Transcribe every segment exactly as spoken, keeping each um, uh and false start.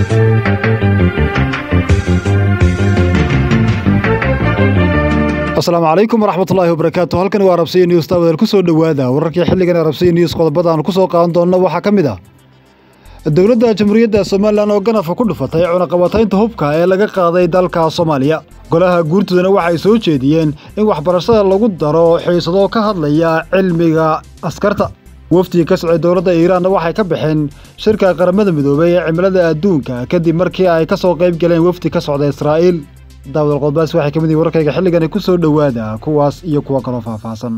السلام عليكم ورحمة الله وبركاته. هلكن waa Arabsiya News taawada ku soo dhawaada wararkii xilligan Arabsiya News qodobada aan ku soo qaadan doono waxa kamid ah dawladda Jamhuuriyadda Soomaaliland oo ganaf ku dhufatay cunaqabataynta hubka ee laga qaaday dalka Soomaaliya. Golaha guurtidana waxay soo jeediyeen in waxbarashada lagu daro xiisado ka hadlaya cilmiga askarta. wafdi ka socday dawladda Iiraan waxay ka bixeen shirka qaramada midoobay ee cimilada adduunka kadib markii ay ka soo qayb galeen wafdi ka socday Israa'iil. daawada qodobadaas waxay kamid yihiin wararkayga xilligan ku soo dhawaada kuwaas iyo kuwa kale faahfaahsan.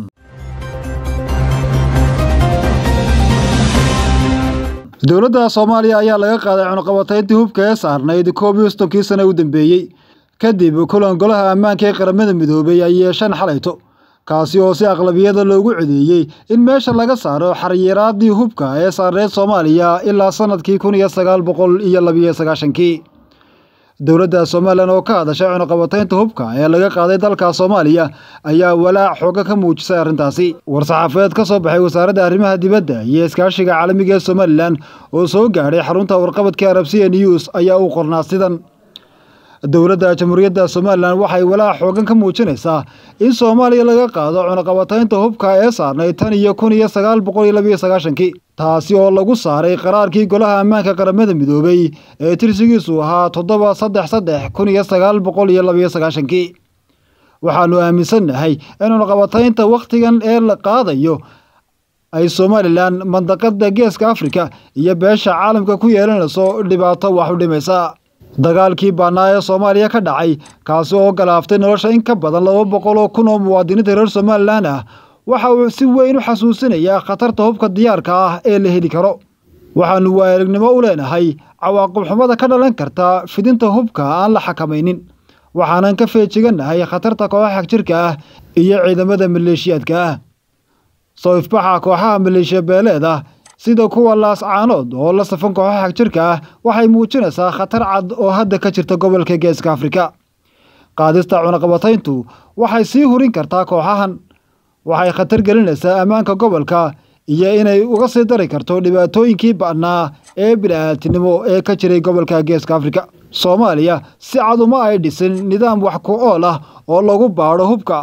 dawladda Soomaaliya ayaa laga qaaday cunaqabatayntii hubka ee saarnayd koob iyo soddon sano u dambeeyay kadib kulan golaha ammaanka ee qaramada midoobay ay yeesheen xalayto kaasi oo si aqlabiyada loogu codeeyay in meesha laga saaro xariiraadii hubka ee saarneyd Soomaaliya ilaa sanadkii kun iyo sagaal boqol iyo laba iyo sagaashan. dawladda Soomaaliland oo ka hadashay cunaqabataynta hubka ee laga qaaday dalka Soomaaliya ayaa walaac xoog ka muujisay arrintaasi. war-saxaafadeed ka soo baxay wasaaradda arrimaha dibadda iyo iskaashiga caalamiga ee Soomaaliland oo soo gaaray xarunta warqabadka Arabsiya News ayaa u qornaa sidan: dawladda Jamhuuriyadda Soomaaliland waxay walaac xoog ka muujinaysaa in Soomaaliya laga qaado cunaqabataynta hubka ee saarnayd tan iyo kun iyo sagaal boqol iyo laba iyo sagaashan taasi oo lagu saaray qaraarkii golaha ammaanka qaramada midoobay ee tirsigiisu ahaa toddoba saddex saddex kun iyo sagaal boqol iyo laba iyo sagaashan. waxaanu aaminsanahay in cunaqabataynta waqtigan ee la qaadayo ay Soomaaliland mandaqada Geeska Afrika iyo beesha caalamka ku yeelanayso dhibaato wax u dhimaysa. dagaalkii baanaa ee Soomaaliya ka dhacay kaasi oo galaaftay nolosha in ka badan laba boqol oo kun oo muwaadiniinta reer Soomaaliland ah waxa uu si weyn u xasuusinayaa khatarta hubka diyaarka ah ee la heli karo. waxaanu waayagnimo u leenahay cawaaqib xumada ka dhalan karta fidinta hubka aan la xakamaynin. waxaanan ka feejiganahay khatarta kooxaha xagjirka ah iyo ciidamada maleeshiyaadka ah. soo ifbaxa kooxaha maleeshiya beeleed ah sida kuwa laascaanood oo la safan kooxaha xagjirka ah waxay muujinaysaa khatar cad oo hadda ka jirta gobolka Geeska Afrika. qaadista cunaqabatayntu waxay sii hurin kartaa kooxahan, waxay khatar gelinaysaa ammaanka gobolka iyo inay uga sii dari karto dhibaatooyinkii ba'naa ee bini'aadantinimo ee ka jiray gobolka Geeska Afrika. Soomaaliya si cad uma ay dhisin nidaam wax ku ool ah oo lagu baadho hubka,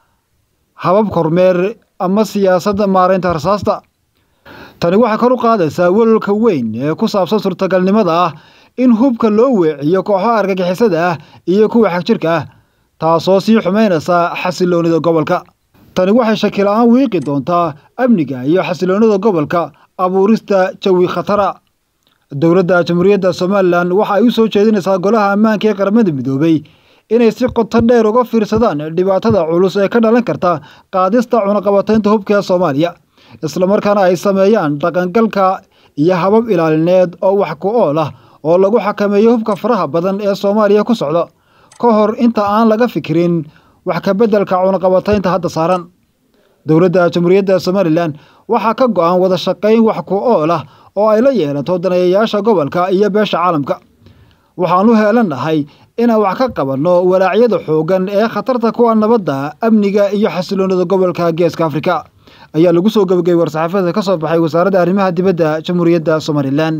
habab kormeer ama siyaasadda maareynta rasaasta. tani waxay kor u qaadaysaa walwalka weyn ee ku saabsan suurtagalnimada ah in hubka loo weeciyo kooxaha argagixisada ah iyo kuwa xagjirka ah, taasoo sii xumeynaysa xasiloonida gobolka. tani waxay shaki la'aan wiiqi doontaa amniga iyo xasiloonida gobolka, abuurista jawi khatara. dawladda Jamhuuriyadda Soomaaliland waxa ay u soo jeedinaysaa golaha ammaanka ee qaramada midoobay inay si qoto dheer uga fiirsadaan dhibaatada culus ee ka dhalan karta qaadista cunaqabataynta hubka ee Soomaaliya, isla markaana ay sameeyaan dhaqangalka iyo habab ilaalineed oo wax ku ool ah oo lagu xakameeyo hubka faraha badan ee Soomaaliya ku socda ka hor inta aan laga fikirin wax ka beddelka cunaqabataynta hadda saaran. dawladda Jamhuuriyadda Soomaaliland waxa ka go'an wada shaqayn wax ku ool ah oo ay la yeelato daneeyayaasha gobolka iyo beesha caalamka. waxaanu heelanahay inaan wax ka qabanno walaacyada xoogan ee khatarta kuwa nabadda, amniga iyo xasiloonida gobolka Geeska Afrika ayaa lagu soo gabagabay war-saxaafadeed ka soo baxay wasaaradda arrimaha dibadda Jamhuuriyadda Soomaaliland.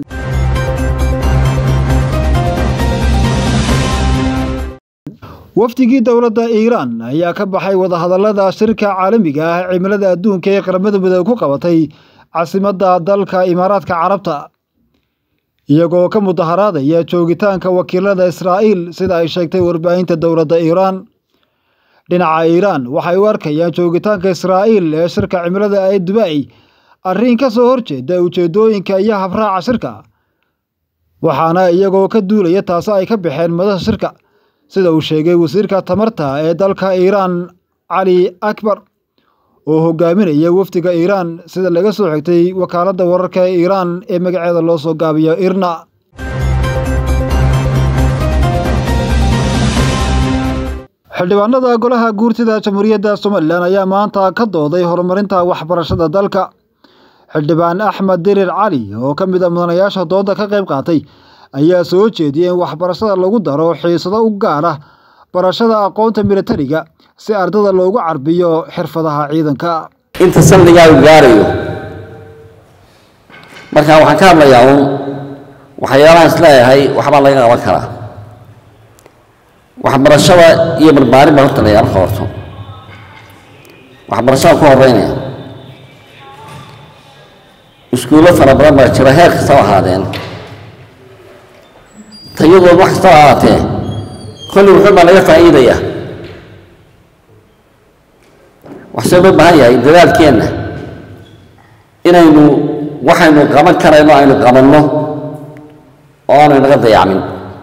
wafdigii dawladda Iiraan ayaa ka baxay wada hadallada shirka caalamiga ah cimilada adduunka ee qaramada midoobay ku qabatay caasimadda dalka Imaaraadka Carabta, iyagoo ka mudaharaadaya joogitaanka wakiilada Israa'iil sida ay sheegtay warbaahinta dawladda Iiraan. dhinaca Iiraan waxay u arkayaan joogitaanka Israa'iil ee shirka cimilada ee Dubai arrin ka soo horjeeda ujeedooyinka iyo habraaca shirka, waxaana iyagoo ka duulaya taas ay ka baxeen madasha shirka, sida uu sheegay wasiirka tamarta ee dalka Iiraan Ali Akbar oo hogaaminaya wafdiga Iiraan, sida laga soo xigtay wakaaladda wararka ee Iiraan ee magaceeda loo soo gaabiyo IRNA. xildhibaanada golaha guurtida Jamhuuriyadda Soomaaliland ayaa maanta ka dooday horumarinta waxbarashada dalka. xildhibaan Axmed Dirir Cali oo ka mid ah mudanayaasha dooda ka qayb qaatay ayaa soo jeediyay in waxbarashada lagu daro xiisado u gaar ah barashada aqoonta militariga si ardada loogu carbiyo xirfadaha ciidanka. inta saldhigaa gaarayo marka waxaan ka hadlayaa waxyaalaha islaayahay waxba laga qaban karaa waxbarashada iyo barbaarinta horta la yar qorto waxbarashada ku horeynaya iskuulo fara badan baa jira heer kasta ahaadeen tayadooda wax kasta ahaatee kulli wuxuu baa laga faa'iidayaa waxaa loo baahan yahay dadaalkeena inaynu waxaynu qaban karayno aynu qabanno oo aanu naga dayacmin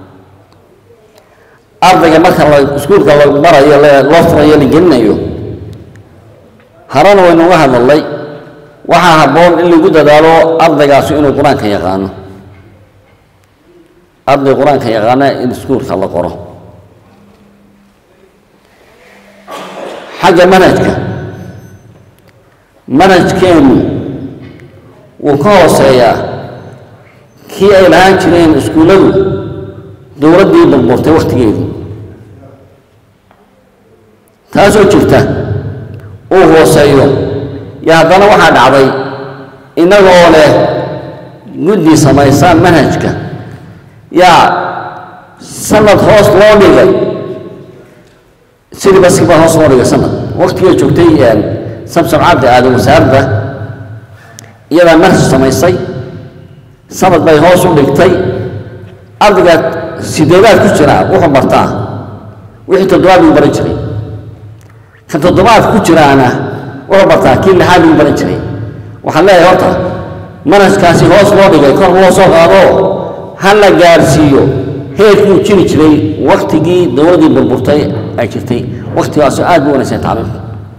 ardayga marka la iskuulka lagu barayo loo furayo la gelinayo harana waynu uga hadalnay waxaa habboon in lagu dadaalo ardaygaasi inuu qur-aanka yaqaano arday qur-aanka yaqaana in iskuulka la qoro xagga manhajka manhajkeenu wuu ka hooseeyaa kii ay lahaan jireen iskuulladu dowladdii burburtay wakhtigeedii taasoo jirta uu hooseeyo iyo haddana waxaa dhacday innagoo leh guddi samaysaan manhajka yaa sanad hoos loo dhigay sidii baskiibaa hoos loo dhigay sanad wakhtigay joogtay samsom cabdi aadan wasaaradda iyadaa manhaj samaysay sanad bay hoos u dhigtay ardayga sideedaad ku jira wuxuu bartaa wixii toddobaad uu baran jiray kan toddobaad ku jiraana wuxuu bartaa kii lixaad uu baran jiray waxaan leeyahay horta manhajkaasi hoos loo dhigay kor loo soo qaado ha la gaarsiiyo heerkii uu jiri jiray waktigii dowladdii burburtay ay jirtay waktigaasoo aad u wanaagsan tacliimta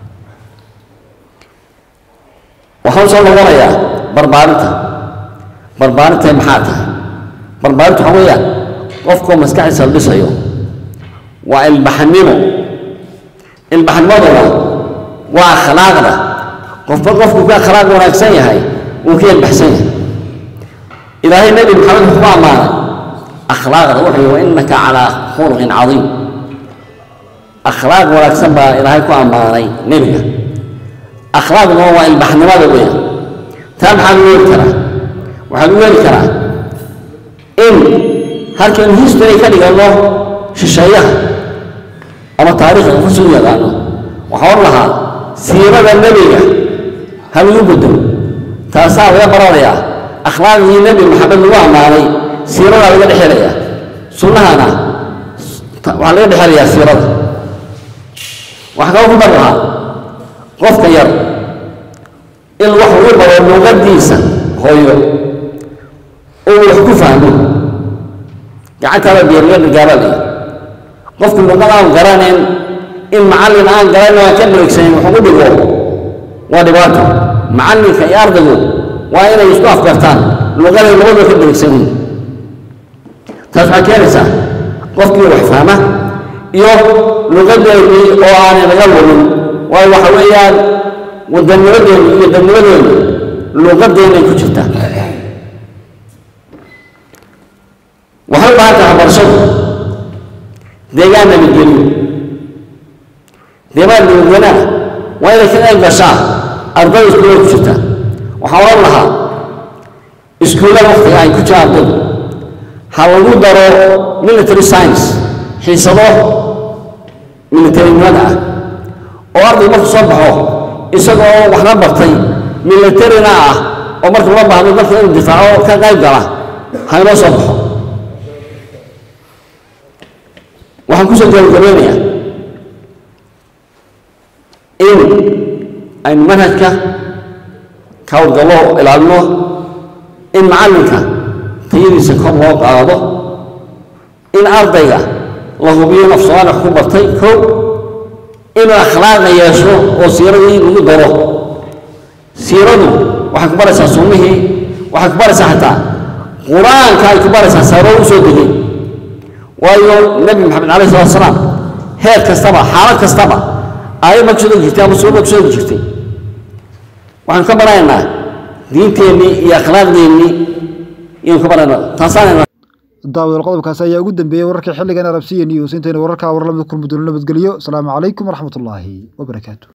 waxaan soo noqonayaa barbaarinta barbaarinta maxaa tahay barbaarintu waxaa weeyaan qofkoo maskaxdiisa la dhisayo waa ilbaxnimo ilbaxnimaduna waa akhlaaqda qofba qofku ka akhlaaq wanaagsan yahay wuu ka ilbaxsan yahay ilaahay nebi maxamed wuxuu ku ammaanay akhlaaqda wuxuu yihi wainaka calaa khuluqin cadiim akhlaaq wanaagsan baa ilaahay ku ammaanay nebiga akhlaaqduna waa ilbaxnimada weeyaan taa maxaa lagu heli karaa waxaa lagu heli karaa in halkan history ka dhigano shisheeyaha ama taariikhda ku soo yaqaano waxaa hor lahaa siirada nebiga ha lagu bedelo taasaa laga baranayaa akhlaaqdii nebi maxamed lagu ammaanay siiradaa laga dhexelayaa sunnahana waxaa laga dhexelayaa siirada waxaa kaloo ku dar lahaa qofka yar in wax ugu baro luuqadiisa hooyo oo wax ku fahmo gacantaada beerlada gaarada qofku luuqad aan garanayn in macallin aan garanayn oo ka dhigsan wax ugu dhigo waa dhibaato macallinka iyo ardaygu waa inay isku afkartaan luuqada labada ka dhigsan taas waxay keenaysaa qofkii wax fahma iyo luuqadeedii oo aanay laga lumin waayo waxa weeyaan wadanimadeenu iyo dadnimadeenu luuqadeena ku jirta waxay u baahan tahay waxbarashadu deegaan nabadgelyo deegaan nabadgelyaha waa inay ka qayb gashaa ardayda iskuullada ku jirta waxaa oran lahaa iskuullada waqtiga ay ku jiraan ardaydu ha lagu daro military science xiisado militarinimada ah oo arday markuu soo baxo isagoo waxna bartay militarina ah oo marka loo baahdo dalka inuu difaaco ka qayb gala ha inoo soo baxo waxaan kusoo gabagabeynayaa in aynu manhajka ka hawlgallo ilaalino in macallinka tayadiisa kor loo qaado in ardayga la hubiyo naf soomaali wax ku bartay kow inuu akhlaaqna yeesho oo siiradii lagu daro siiradu waxay ku baraysaa sunnihii waxay ku baraysaa xataa qur-aanka ay ku baraysaa sababo u soo degay waayo nebi maxamed calayhi salatu wasalaam heer kastaba xaalad kastaba aayad ma ku soo jirtay ama suura ku soo jirtay waxaan ka baranaynaa diinteennii iyo akhlaaqdeennii iyaan ka baranaynaa taasaan daawada qodobkaas ayaa ugu dambeeyay wararka xilligan Arabsiya News intayna wararka war la mid kulmudul nabadgeliyo. Assalaamu calaykum waraxmatullaahi wabarakaatuh.